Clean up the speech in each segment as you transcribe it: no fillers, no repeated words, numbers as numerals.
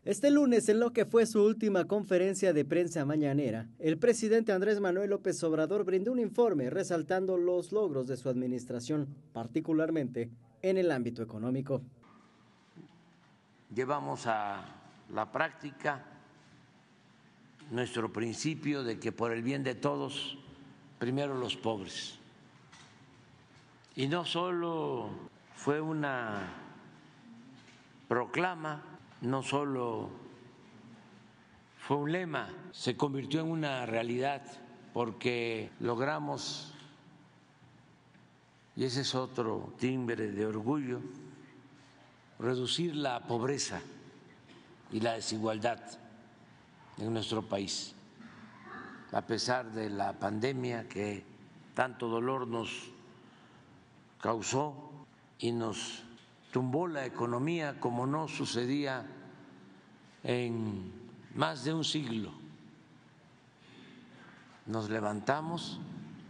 Este lunes, en lo que fue su última conferencia de prensa mañanera, el presidente Andrés Manuel López Obrador brindó un informe resaltando los logros de su administración, particularmente en el ámbito económico. Llevamos a la práctica nuestro principio de que por el bien de todos, primero los pobres. Y no solo fue una proclama, no solo fue un lema, se convirtió en una realidad porque logramos, y ese es otro timbre de orgullo, reducir la pobreza y la desigualdad en nuestro país, a pesar de la pandemia que tanto dolor nos causó y nos tumbó la economía como no sucedía en más de un siglo. Nos levantamos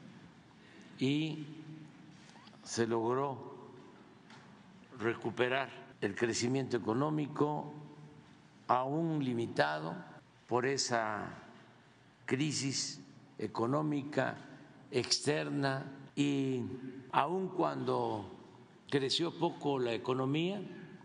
y se logró recuperar el crecimiento económico, aún limitado por esa crisis económica externa, y aun cuando creció poco la economía,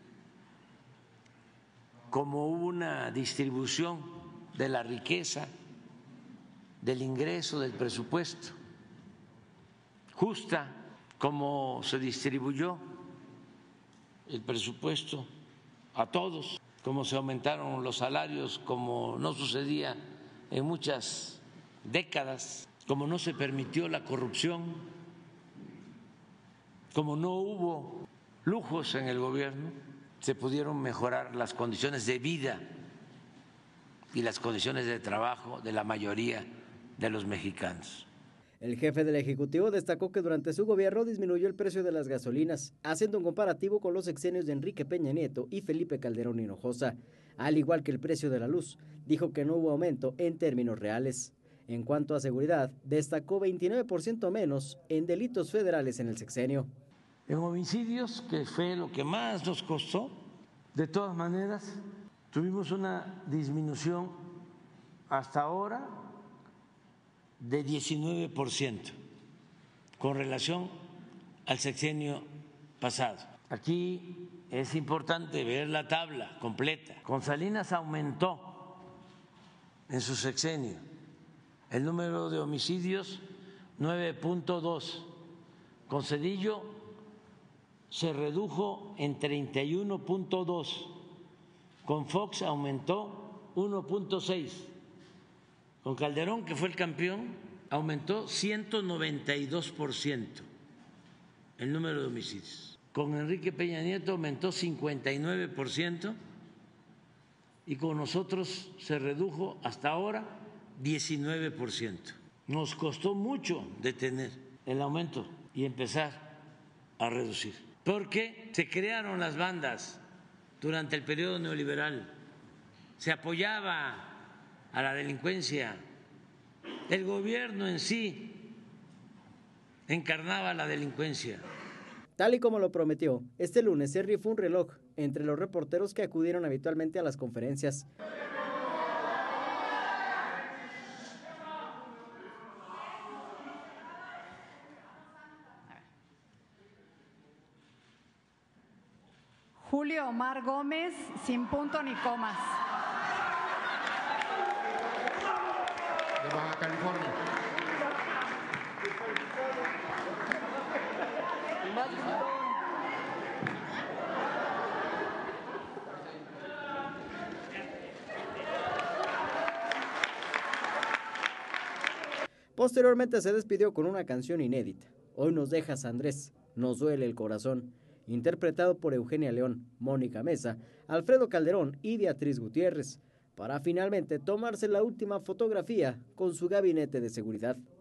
como hubo una distribución de la riqueza, del ingreso, del presupuesto, justa, como se distribuyó el presupuesto a todos, como se aumentaron los salarios, como no sucedía en muchas décadas, como no se permitió la corrupción, como no hubo lujos en el gobierno, se pudieron mejorar las condiciones de vida y las condiciones de trabajo de la mayoría de los mexicanos. El jefe del Ejecutivo destacó que durante su gobierno disminuyó el precio de las gasolinas, haciendo un comparativo con los sexenios de Enrique Peña Nieto y Felipe Calderón Hinojosa, al igual que el precio de la luz. Dijo que no hubo aumento en términos reales. En cuanto a seguridad, destacó 29% menos en delitos federales en el sexenio. En homicidios, que fue lo que más nos costó, de todas maneras, tuvimos una disminución hasta ahora de 19% con relación al sexenio pasado. Aquí es importante ver la tabla completa. Con Salinas aumentó en su sexenio el número de homicidios 9.2, con Zedillo se redujo en 31.2, con Fox aumentó 1.6, con Calderón, que fue el campeón, aumentó 192% el número de homicidios, con Enrique Peña Nieto aumentó 59% y con nosotros se redujo hasta ahora 19%. Nos costó mucho detener el aumento y empezar a reducir, porque se crearon las bandas durante el periodo neoliberal, se apoyaba a la delincuencia, el gobierno en sí encarnaba la delincuencia. Tal y como lo prometió, este lunes se rifó un reloj entre los reporteros que acudieron habitualmente a las conferencias. Julio Omar Gómez, sin punto ni comas. De Baja California. Posteriormente se despidió con una canción inédita, Hoy nos dejas, Andrés, nos duele el corazón, interpretado por Eugenia León, Mónica Mesa, Alfredo Calderón y Beatriz Gutiérrez, para finalmente tomarse la última fotografía con su gabinete de seguridad.